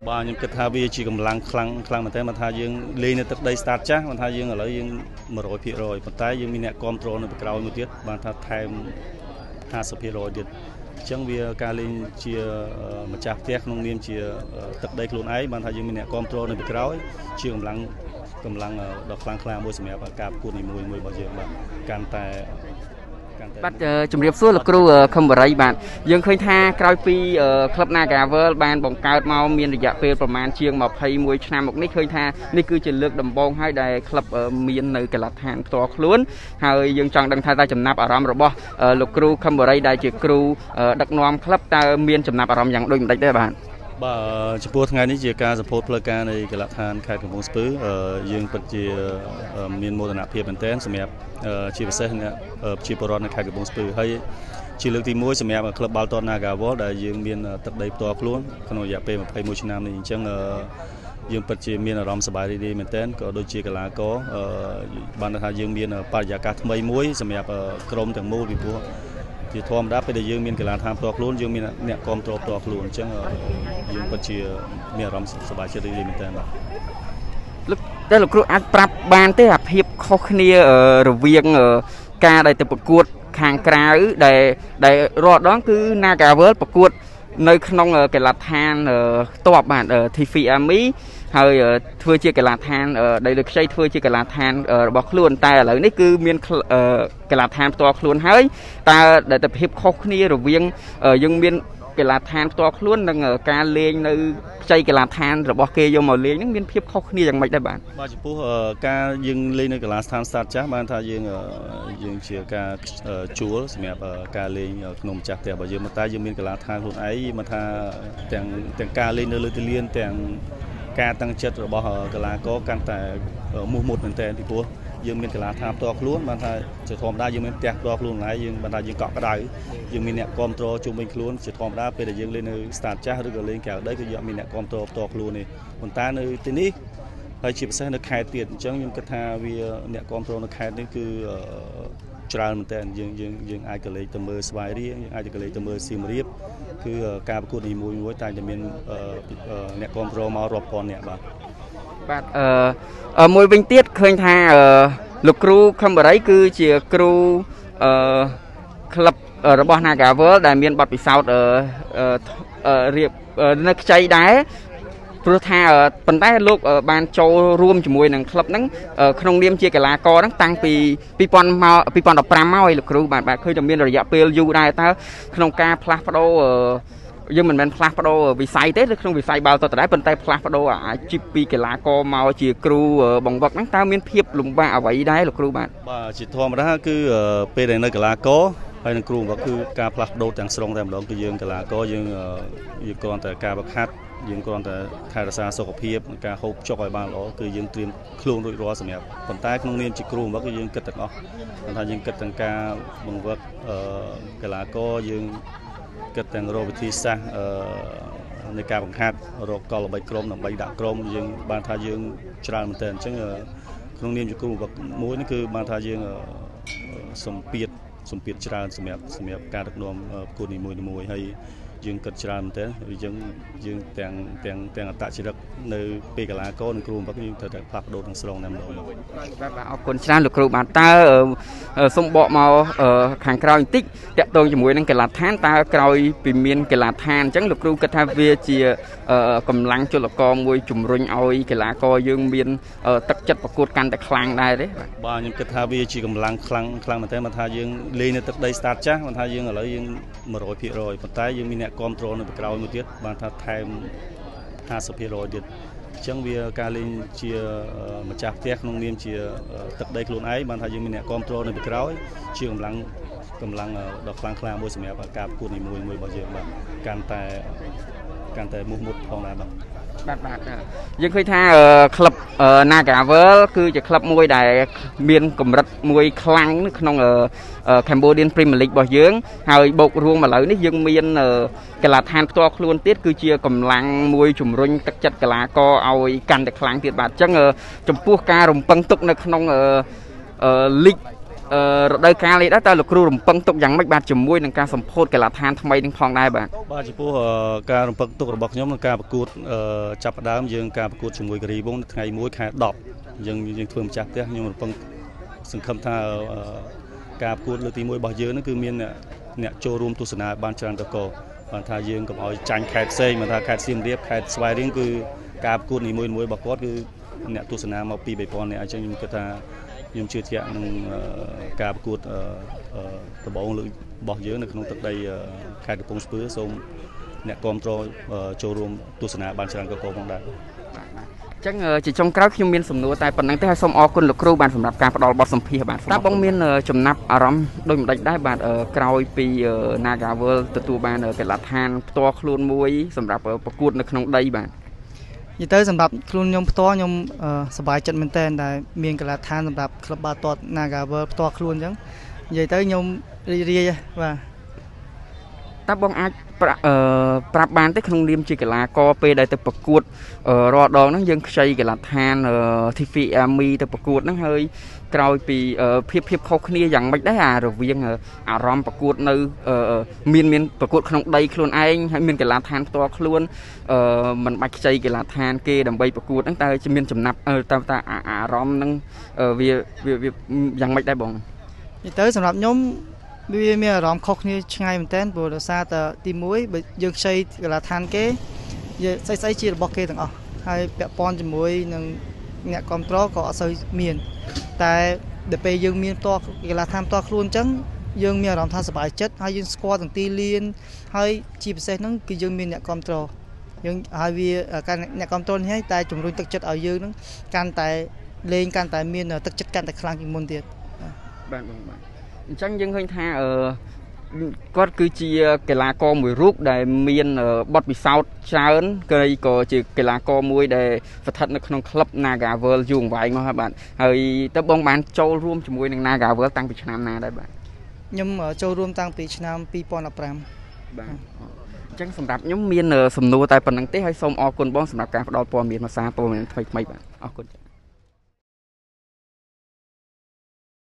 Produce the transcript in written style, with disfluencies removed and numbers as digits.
Bao nhiêu cái thao vi chỉ cầm lăng khăng khăng mà thế mà thao dương lên từ đây start chắc mà thao dương ở lấy dương một rồi phía rồi một tay dương mình nè control nó bị cào một tiết mà thao thêm 50 rồi điện chẳng vì ca lên chia mà chặt tiếc nông niêm chia từ đây luôn ấy mà thao dương mình nè control nó bị cào chia cầm lăng đọc khăng khăng môi sầm và cạp cuộn mùi mùi bao giờ mà can tài bắt chủng điệp suốt là kêu không bờ rây bạn dương khơi tha cày pi club Nagavel ban bóng cao mau miền địa dạng vềประมาณ chiêng một hay mùi năm một nít khơi tha nít cứ chỉ lược đầm bông hay đại club miền nơi cái lạt hàng to lớn hay dương chọn đăng thay ta chấm nạp ở ram rồi bo lục kêu không bờ rây đại chỉ kêu đặc nom club ta miền chấm nạp ở ram dạng đôi mình đấy bạn bà chỉ buộc ngàyนี้ជាការ support ផ្លូវការនៃកីឡាដ្ឋានខេត្តកំពង់ស្ពឺយើងពិតជាមានមោទនភាពមែនទែនសម្រាប់ជាពិសេសអ្នកជាពលរដ្ឋនៅខេត្តកំពង់ស្ពឺហើយជាលើកទី1សម្រាប់ក្លឹបបាល់ទាត់ Nagawal ដែលយើងមានទឹកដីផ្ទាល់ខ្លួនក្នុងរយៈពេល21ឆ្នាំនេះអញ្ចឹងយើងពិតជាមានអារម្មណ៍សប្បាយរីករាយមែនទែនក៏ដូចជាកីឡាករបានថាយើងមានបរិយាកាសថ្មីមួយសម្រាប់ក្រុមទាំងមូលពីព្រោះជាធម្មតាពេលដែលយើងមានកីឡាដ្ឋានផ្ទាល់ខ្លួនយើងមានអ្នកគ្រប់គ្រងផ្ទាល់ខ្លួនអញ្ចឹងយើងពិតជាមានអារម្មណ៍សប្បាយចិត្តរីករាយមែនទែនបាទតែលោកគ្រូអាចប្រាប់បានទេអាភាពខុសគ្នារវាងការដែលទៅប្រកួតខាងក្រៅដែលរាល់ដងគឺ Nagavel ប្រកួតនៅក្នុងកីឡាដ្ឋានតបបាទ TV Army ហើយធ្វើជាកីឡាដ្ឋានដែលលើខ្ចីធ្វើជាកីឡាដ្ឋានរបស់ខ្លួនតែឥឡូវនេះគឺមានកីឡាដ្ឋានផ្ទាល់ខ្លួនហើយតើដែលតែភាពខុសគ្នារវាងយើងមានកីឡាដ្ឋានផ្ទាល់ខ្លួននិងការលេងនៅខ្ចីកីឡាដ្ឋានរបស់គេយកមកលេងហ្នឹងមានភាពខុសគ្នាយ៉ាងម៉េចដែរបាទចំពោះការយើងលេងនៅកីឡាដ្ឋានស្តាតចាស់បានថាយើងជាការជួលសម្រាប់ការលេងក្នុងម្ចាស់ផ្ទះរបស់យើងតែយើងមានកីឡាដ្ឋានខ្លួនឯងមកថាទាំងការលេងនៅលើទីលានទាំងការតាំងចិត្តរបស់កីឡាករកាន់តែមោះមុតមែនទែនពីព្រោះយើងមានកីឡាដ្ឋានផ្ទាល់ខ្លួនបានថាជាធម្មតាយើងមានផ្ទះផ្ទាល់ខ្លួនហើយយើងបានថាយើងកក់ក្ដៅយើងមានអ្នកគ្រប់គ្រងជុំវិញខ្លួនជាធម្មតាពេលដែលយើងលេងនៅស្តាតចាស់ឬក៏លេងក្រៅដីគឺយើងមានអ្នកគ្រប់គ្រងផ្ទាល់ខ្លួននេះប៉ុន្តែនៅទីនេះហើយជាពិសេសនៅខេត្តទៀតអញ្ចឹងខ្ញុំគិតថាវាអ្នកគ្រប់គ្រងនៅខេត្តនេះគឺច្រើនមែនទែនយើងអាចទៅលេងទៅមើលស្វាយរៀងយើងអាចទៅលេងទៅមើលសៀមរាបគឺការប្រកួតនីមួយៗតែតែមានអ្នកគ្រប់គ្រងមករាប់ពាន់អ្នកបាទមួយវិញទៀតឃើញថាលោកគ្រូខំបរិយគឺជាគ្រូក្លឹបរបស់ Nagavel ដែលមានបទពិសោធន៍រៀបនៅខ្ចីដែរព្រោះថាប៉ុន្តែលោកបានចូលរួមជាមួយនឹងក្លឹបហ្នឹងក្នុងនាមជាកីឡាករហ្នឹងតាំងពី2015មកឲ្យលោកគ្រូបាទឃើញតែមានរយៈពេលយូរដែរតើក្នុងការផ្លាស់ប្ដូរយើងមិនមែនផ្លាស់ប្ដូរវិស័យទេនៅក្នុងវិស័យបាល់ទាត់ដែរប៉ុន្តែផ្លាស់ប្ដូរអាជីពពីកីឡាករមកជាគ្រូបង្វឹកហ្នឹងតើមានភាពលំបាកអ្វីដែរលោកគ្រូបាទជាធម្មតាគឺពេលដែលនៅកីឡាករហើយនឹងគ្រូបង្វឹកគឺការផ្លាស់ប្ដូរទាំងស្រុងតែម្ដងគឺយើងកីឡាករយើងគ្រាន់តែការវឹកហាត់យើងគ្រាន់តែថែរក្សាសុខភាពនិងការហូបចុកឲ្យបានល្អគឺយើងត្រៀមខ្លួនរួចរាល់សម្រាប់ប៉ុន្តែក្នុងនាមជាគ្រូបង្វឹកគឺយើងគិតទាំងអស់ថាយើងគិតទាំងការបង្វឹកកីឡាករយើងគិតទាំងរកវិធីសាស្ត្រនៃការបង្ហាត់រកកលល្បិចក្រុមដើម្បីដាក់ក្រុមយើងបានថាយើងច្រើនមែនទែនអញ្ចឹងក្នុងនាមជាគ្រូបង្វឹកមួយនេះគឺបានថាយើងសម្ពាធច្រើនសម្រាប់ការដឹកនាំប្រកួតនីមួយៗហើយយើងគិតច្រើនមែនទែនយើងទាំងអត្តចរិតនៅពេលកីឡាករនិងគ្រូបង្វឹកយើងត្រូវតែផ្លាស់ប្ដូរទាំងស្រុងតែម្ដងបាទអរគុណច្រើនលោកគ្រូបាទតើសូមបកមកខាងក្រោយបន្តិចតាក់ទងជាមួយនឹងកីឡាដ្ឋានតើក្រោយពីមានកីឡាដ្ឋានអញ្ចឹងលោកគ្រូគិតថាវាជាកម្លាំងចលករមួយជំរុញឲ្យកីឡាករយើងមានទឹកចិត្តប្រកួតកាន់តែខ្លាំងដែរទេបាទខ្ញុំគិតថាវាជាកម្លាំងខ្លាំងមែនទែនមកថាយើងលេងនៅទឹកដីស្តាតចាស់មកថាយើងឥឡូវយើង 100% ប៉ុន្តែយើងមានអ្នកគ្រប់គ្រងនៅក្រៅមួយទៀតបានថាថែម 50% ទៀតអញ្ចឹងវាការលេងជាម្ចាស់ផ្ទះក្នុងនាមជាទឹកដីខ្លួនឯងបានថាយើងមានអ្នកគ្រប់គ្រងនៅក្រៅជាកម្លាំងដ៏ខ្លាំងក្លាមួយសម្រាប់ការប្រកួតនីមួយរបស់យើងបាទកាន់តែមោះមុតផងដែរបាទយើងឃើញថាក្លឹប Nagavel គឺជាក្លឹបមួយដែលមានកម្រិតមួយខ្លាំងនៅក្នុង Cambodian Premier League របស់យើងហើយបូករួមឥឡូវនេះយើងមានកីឡាដ្ឋានផ្ទាល់ខ្លួនទៀតគឺជាកម្លាំងមួយជំរុញទឹកចិត្តកីឡាករឲ្យកាន់តែខ្លាំងទៀតបាទអញ្ចឹងចំពោះការរំពឹងទុកនៅក្នុង League រដូវកាលនេះដែរតើលោកគ្រូរំពឹងទុកយ៉ាងម៉េចបាទជាមួយនឹងការសម្ពោធកីឡាដ្ឋានថ្មីនឹងផងដែរបាទបាទចំពោះការរំពឹងទុករបស់ខ្ញុំនឹងការប្រកួតចាប់ផ្ដើមយើងការប្រកួតជាមួយការីវងនៅថ្ងៃ1ខែ10យើងធ្វើម្ចាស់ផ្ទះខ្ញុំរំពឹងសង្ឃឹមថាការប្រកួតលើកទី1របស់យើងនឹងគឺមានអ្នកចូលរួមទស្សនាបានច្រើនតកបានថាយើងកុំឲ្យចាញ់ខេត្តផ្សេងមិនថាខេត្តសៀមរាបខេត្តស្វាយរៀងគឺការប្រកួតនីមួយៗរបស់គាត់គឺអ្នកទស្សនាមកពី3000នាក់អញ្ចឹងខ្ញុំគិតថាខ្ញុំជឿជាក់នឹងការប្រកួតដំបូងលើករបស់យើងនៅក្នុងទឹកដីខេត្តកំពង់ស្ពឺសូមអ្នកគ្រប់គ្រងចូលរួមទស្សនាបានច្រើនកកផងដែរអញ្ចឹងជាចុងក្រោយខ្ញុំមានសំណួរតែប៉ុណ្្នឹងទេហើយសូមអរគុណលោកគ្រូបានសម្រាប់ការផ្ដល់បទសម្ភាសន៍បាទតើបងមានចំណាប់អារម្មណ៍ដូចម្ដេចដែរបាទក្រោយពី Naga World ទទួលបានកីឡាដ្ឋានផ្ទាល់ខ្លួនមួយសម្រាប់ប្រកួតនៅក្នុងដីបាទនិយាយទៅសម្រាប់ខ្លួនខ្ញុំផ្ទាល់ខ្ញុំសប្បាយចិត្តមែនទែនដែលមានកីឡាដ្ឋានសម្រាប់ក្លឹបបាល់ទាត់ Naga World ផ្ទាល់ខ្លួនអញ្ចឹងនិយាយទៅខ្ញុំរីករាយបាទតើបងអាចប្រាប់បានទេក្នុងនាមជាកីឡាករពេលដែលទៅប្រកួតរាល់ដងហ្នឹងយើងខ្ចីកីឡាដ្ឋាន TV Army ទៅប្រកួតហ្នឹងហើយក្រោយពីភាពខុសគ្នាយ៉ាងម៉េចដែររវាងអារម្មណ៍ប្រកួតនៅមានប្រកួតក្នុងដីខ្លួនឯងហើយមានកីឡាដ្ឋានផ្ទាល់ខ្លួនមិនបាច់ខ្ចីកីឡាដ្ឋានគេដើម្បីប្រកួតហ្នឹងតើមានចំណាប់តើអារម្មណ៍ហ្នឹងវាយ៉ាងម៉េចដែរបងនិយាយទៅសម្រាប់ខ្ញុំវាមានអារម្មណ៍ខុសគ្នាឆ្ងាយមែនទែនព្រោះដោយសារតែទី1បើយើងខ្ចីកីឡាដ្ឋានគេស្អីជារបស់គេទាំងអស់ហើយពាក់ព័ន្ធជាមួយនឹងអ្នកគ្រប់គ្រងក៏អត់សូវមានតែដល់ពេលយើងមានផ្ទាល់កីឡាដ្ឋានផ្ទាល់ខ្លួនអញ្ចឹងយើងមានអារម្មណ៍ថាសប្បាយចិត្តហើយយើងស្គាល់ទាំងទីលានហើយជាពិសេសហ្នឹងគឺយើងមានអ្នកគ្រប់គ្រងយើងហើយវាការអ្នកគ្រប់គ្រងនេះតែជំរុញទឹកចិត្តឲ្យយើងហ្នឹងកាន់តែលេងកាន់តែមានទឹកចិត្តកាន់តែខ្លាំងជាងមុនទៀតបាទអញ្ចឹងយើងឃើញថាគាត់គឺជាកីឡាករមួយរូបដែលមានបទពិសោធន៍ច្រើនក៏ជាកីឡាករមួយដែលស្ថិតនៅក្នុងក្លឹប Naga World យូរអង្វែងមកហើយបាទហើយតើបងបានចូលរួមជាមួយនឹង Naga World តាំងពីឆ្នាំណាដែរបាទខ្ញុំចូលរួមតាំងពីឆ្នាំ2015 បាទអញ្ចឹងសម្រាប់ខ្ញុំមានសំណួរតែប៉ុណ្្នឹងទេហើយសូមអរគុណបងសម្រាប់ការផ្ដល់ព័ត៌មានភាសាព័ត៌មានថ្មីៗបាទអរគុណ